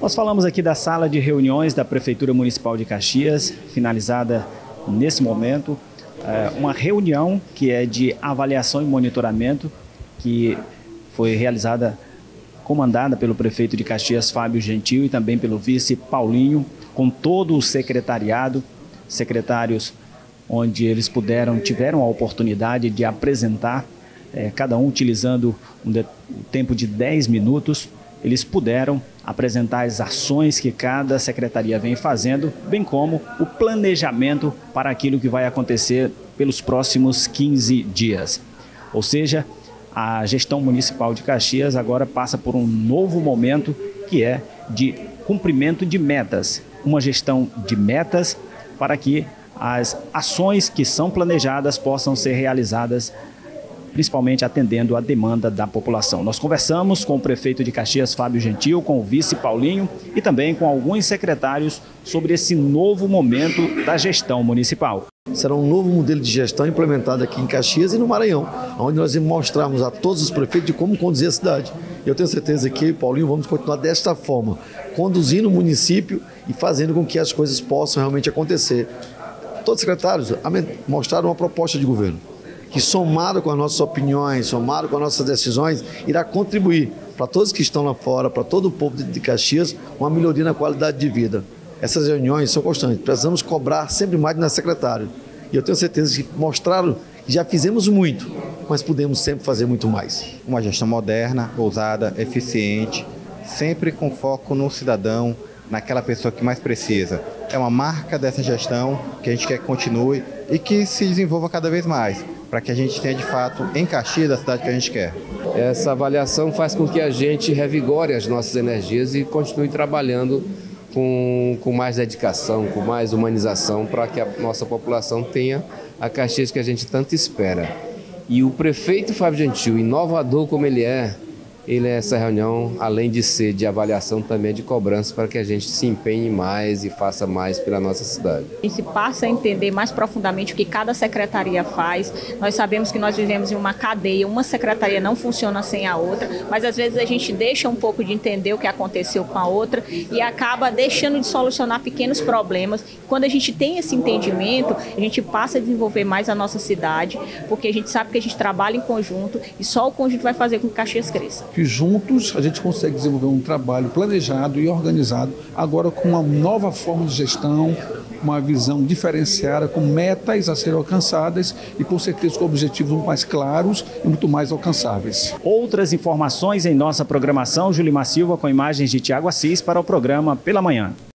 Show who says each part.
Speaker 1: Nós falamos aqui da sala de reuniões da Prefeitura Municipal de Caxias, finalizada nesse momento, uma reunião que é de avaliação e monitoramento, que foi realizada, comandada pelo prefeito de Caxias, Fábio Gentil, e também pelo vice Paulinho, com todo o secretariado, secretários onde eles tiveram a oportunidade de apresentar, cada um utilizando um tempo de 10 minutos, eles puderam apresentar as ações que cada secretaria vem fazendo, bem como o planejamento para aquilo que vai acontecer pelos próximos 15 dias. Ou seja, a gestão municipal de Caxias agora passa por um novo momento, que é de cumprimento de metas. Uma gestão de metas para que as ações que são planejadas possam ser realizadas, principalmente atendendo a demanda da população. Nós conversamos com o prefeito de Caxias, Fábio Gentil, com o vice Paulinho e também com alguns secretários sobre esse novo momento da gestão municipal.
Speaker 2: Será um novo modelo de gestão implementado aqui em Caxias e no Maranhão, onde nós vamos mostrarmos a todos os prefeitos de como conduzir a cidade. Eu tenho certeza que eu e Paulinho vamos continuar desta forma, conduzindo o município e fazendo com que as coisas possam realmente acontecer. Todos os secretários mostraram uma proposta de governo, que somado com as nossas opiniões, somado com as nossas decisões, irá contribuir para todos que estão lá fora, para todo o povo de Caxias, uma melhoria na qualidade de vida. Essas reuniões são constantes, precisamos cobrar sempre mais na secretária. E eu tenho certeza que mostraram que já fizemos muito, mas podemos sempre fazer muito mais.
Speaker 3: Uma gestão moderna, ousada, eficiente, sempre com foco no cidadão, naquela pessoa que mais precisa. É uma marca dessa gestão que a gente quer que continue e que se desenvolva cada vez mais, para que a gente tenha de fato em Caxias a cidade que a gente quer.
Speaker 4: Essa avaliação faz com que a gente revigore as nossas energias e continue trabalhando com mais dedicação, com mais humanização, para que a nossa população tenha a Caxias que a gente tanto espera. E o prefeito Fábio Gentil, inovador como ele é essa reunião, além de ser de avaliação, também é de cobrança para que a gente se empenhe mais e faça mais pela nossa cidade.
Speaker 5: A gente passa a entender mais profundamente o que cada secretaria faz. Nós sabemos que nós vivemos em uma cadeia, uma secretaria não funciona sem a outra, mas às vezes a gente deixa um pouco de entender o que aconteceu com a outra e acaba deixando de solucionar pequenos problemas. Quando a gente tem esse entendimento, a gente passa a desenvolver mais a nossa cidade, porque a gente sabe que a gente trabalha em conjunto e só o conjunto vai fazer com que Caxias cresça.
Speaker 6: Que juntos a gente consegue desenvolver um trabalho planejado e organizado, agora com uma nova forma de gestão, uma visão diferenciada, com metas a serem alcançadas e com certeza com objetivos muito mais claros e muito mais alcançáveis.
Speaker 1: Outras informações em nossa programação, Julimar Silva com imagens de Tiago Assis para o programa Pela Manhã.